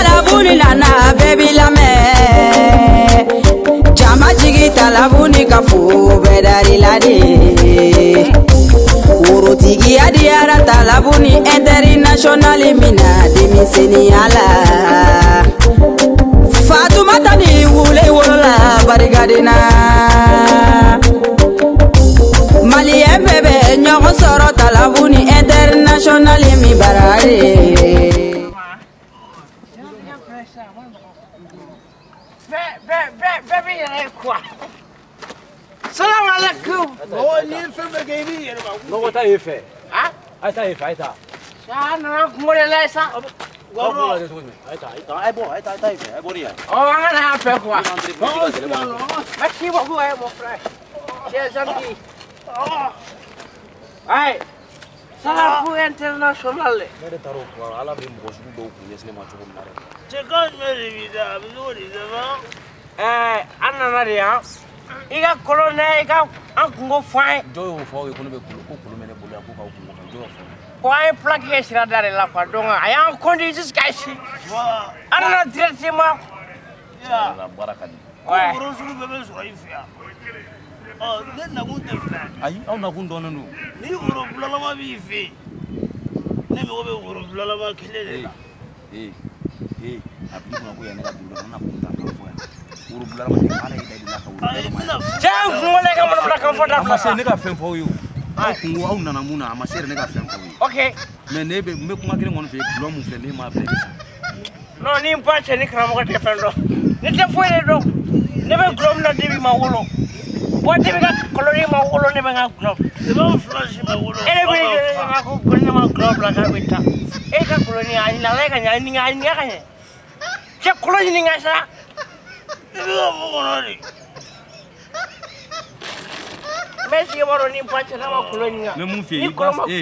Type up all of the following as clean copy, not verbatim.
talabuni nana baby lame jama jigi talabuni kafu bedari lade woro tigi adiara talabuni international mina demiseni ala Fatuma tani wule wolola barigadina Mali bebe nyoko soro talabuni international mi barare Salam alaikum. Oh, ni filme gini ya. No wata yefe. Ah? Aita yefe aita. Sa na ngore la sa. Goro. Aita ai yefe. Ai boria. Oh, anga na pe kwa. Maki wa ku ai mo fra. Che zamki. Ai. Salam ku international. Mere taro ko ala be mo shu do ku yesne ma chuko mare. Che kan mere vida, abduri zama. Anna na dia. Iga kolone iga ankungo fai. Joyo fo e kono be kulu mene bolo ko ka kungo ka joyo fo. Kwai plug ye sira dare la kwa donga. Aya kondi jis kashi. Wa. Anna directement. Ya. La baraka ni. Ouais. Woro sulu bebe so ifia. Oh, ne na gunte fla. Ai au na gundo nanu. Ni woro bulala ma bi fi. Ne me go be woro bulala ma kelele. Abdi ko ko ya ne ka dulo na kunta ko fo ya. Woro bulala ma de ala ida la ka woro. Ai mina. Jang ngole ka mo bla kan fota. Ama se ne ka fen fo yo. Ai kungo au nana muna ama se ne ka fen fo yo. Okay. Me ne be me kuma kire ngon fe bulo mu fe ne ma fe. No ni mpache ni kama ko te fendo. Ni te foi do. Ne be grom na dibi ma wolo. What dibi ka koloni ma wolo ne be nga grom. Se ba flash ma wolo. Ele be nga ko koloni ma grom la ka wita. E ka koloni ani na le ka nya ni nga ni ka nya. Che koloni ni nga sa. Ne be mo kono ni. Messi waro ni mpache na ma koloni nga. Me mun fe Ni ibas koloma-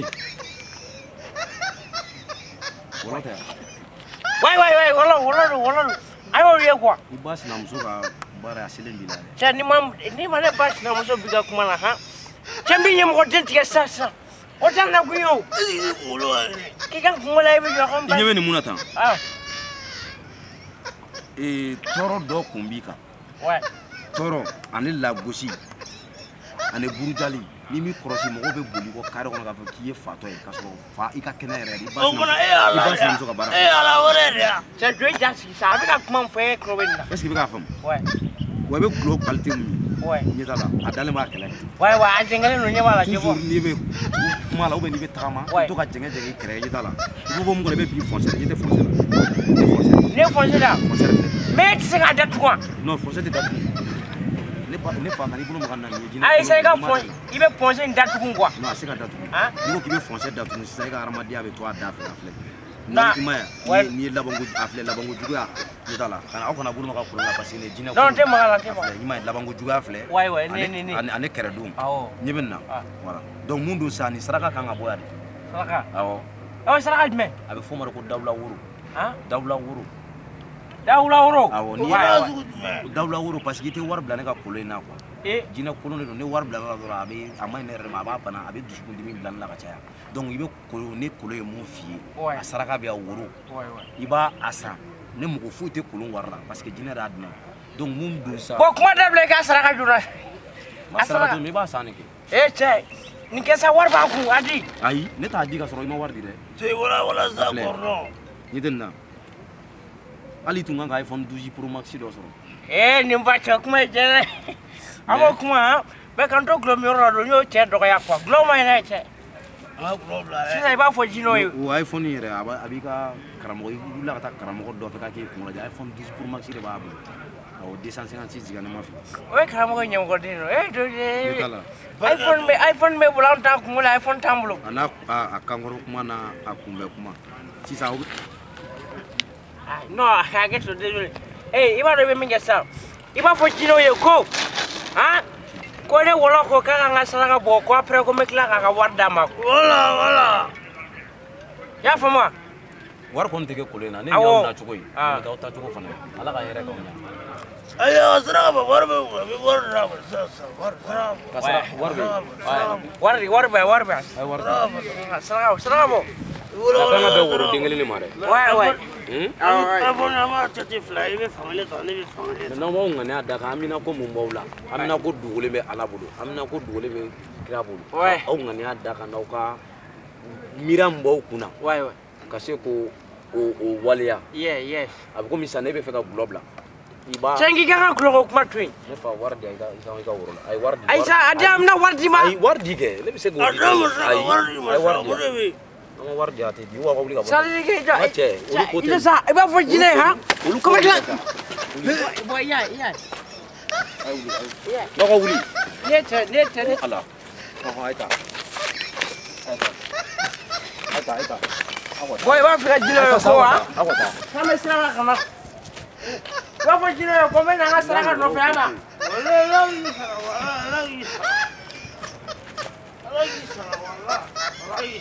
wala ta. Wai wala. Ai wo ye kwa. Ibas na muso ka bara asilen bilale. Cha ni ma ne pas na mo so biga kuma na ha. Chambi nyem ko denti ya sasa. O tan na kuyo. Ni wolo ani. Ki kan ko la ibi yo kan ba. Inyewe ni munatan. Ah. Toro do kumbika. Ouais. Toro ani lagosi. Ani burujali. Ni mi korosi mo be boli ko kare kono ka fo kiye fato e ka so fa ika kena ere di O kono ala. ibas na muso ka bara. Ala wore dia. Cha doi jasi sa bi ka kuma fe ko wenna. Est-ce que be ka fam? Ouais. Wa be glo qualité mu. Ouais. Ni tala adale ma kele. Ouais a jengale no nyama la jebo. Toujours ni be kuma la ou be ni be trama to ka jenge kere ni tala. Ibo bo mo ko be bi foncer ni te foncer. Ne fonse da. Foncer. Me ti se ka da tuwa. Non foncer te datu. Ne fa na ni bulu mo kan na ni jina. Ai sai ka fon ibe fonse nda tukun kwa. Non c'est ka datu. Ah? Ni ko ki be foncer datu ni sai ka armadia be to ada fe afle. Na. Ni labangu afle labangu juga ni tala. Kana au kana bulu mo ka kulu na parce que jina. Non te magala te magala. Ni ma labangu juga afle. Ouais ni. Ane kere dum. Awo. Nyebena. Voilà. Donc mundu sa ni saraka kan ga boya de. Saka. Awo. Awo saka dme. Abe fo mara ko dawla wuro. Ah? Dawla wuro. Dawla woro. Awo ni Wala su me. dawla wuro parce que te war bla ne ka kolo ina quoi. Jina kolo ne do ne war bla la do abe amay ne rema ba bana abe dusukun dimi bla la ka caya. Donc ibe kolo ne kolo e mon fi. A saraka be wuro. Iba asa ne mu ko fuite kolo warla parce que jina radna. Donc mum do sa. Bo kuma da ble ka saraka jura. Masara do me ba sa ne ke. Che. Ni ke sa war ba ku adi. Ai ne ta di ka soro ima war di de. Te wala sa korno. Ni denna. Ali tunga ga iPhone 12 Pro Max do soro. Ni mba cha kuma jere. Amo kuma be kan to glo mi ro do nyo che do ya kwa. Glo mai na che. Ah problem. Sisa iba fo jino yo. O iPhone yere abi ka karamo yi la ka karamo do fe ka ke kuma ja iPhone 12 Pro Max de ba bu. O 256 giga na ma fi. O karamo ko nyam ko dino. Do iPhone me bulan ta kuma iPhone tambulo. Ana akangoro kuma na akumbe kuma. Sisa o no, I get to do it. Hey, iba do be minga sa. Iba fo jino yo ko. Ha? Ko ne wala ko ka nga sala bo ko apre ko mekla ka warda ma. Wala. Ya fama. war kon tege kulena ne nyaw na chugoy ne ka ta chugo fana ala ka yere ka nya ayo asra ba war na sa war kasra war be war asra mo Kan ka bɛ woro den kelen de ma dɛ. Abonnement tete fila I bɛ fankelen ta ne bɛ fankelen ta. N'an b'aw ŋaniya da kan an bɛna ko mun b'aw la an bɛna ko dogolen bɛ Ala bolo an bɛna ko dogolen bɛ kira bolo aw ŋaniya da kan n'aw ka miiri min b'aw kunna ka se ko o waleya. A bɛ komi sisan ne bɛ fɛ ka gulɔ bila. Cɛ k'i ka gulɔ ko kuma to yen. Ne fa wari di yan i ka woro la a ye wari di. Ayisa a di yan n bɛna wari d'i ma. Ayi wari di kɛ ne bɛ se k'o di. A dɔw muso ka wari di ma sa o de bɛ. An ka wari di a tɛ di wa ka wuli ka bɔ. Sali kɛ jɔ. Cɛ olu ko tɛ. I sa I b'a fɔ jinɛ ye han. Olu ko tɛ. Bɔn iya. N'aw ka wuli. Ne tɛ. Ala. A ye ta. Bɔn I b'a fɛ ka jinɛ ye ko wa. Aw ka taa. K'an bɛ sira la ka na. I b'a fɔ jinɛ ye ko n bɛ na n ka saraka nɔfɛ yan na. Ala y'i sara wala.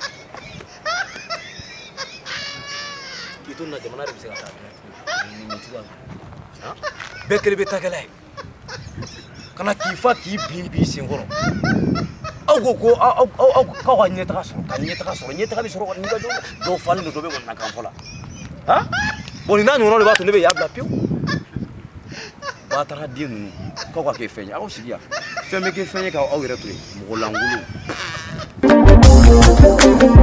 Itu na jamana de bɛ se ka taa nin cogoya la bɛɛ kelen bɛ taakɛla ye kana k'i fa k'i bin senkɔrɔ aw ko ko k'aw ka ɲɛtaga sɔrɔ ka ɲɛtaga bɛ sɔrɔ n'i ka dɔw falen don dɔ bɛ kɔnɔna kan fɔ la bon nin n'a ɲɔgɔnnaw de b'a to ne bɛ y'a bila pewu baataga den ninnu k'aw ka kɛ fɛn ye aw sigi yan fɛn bɛ kɛ fɛn ye k'aw yɛrɛ to yen mɔgɔ lankolon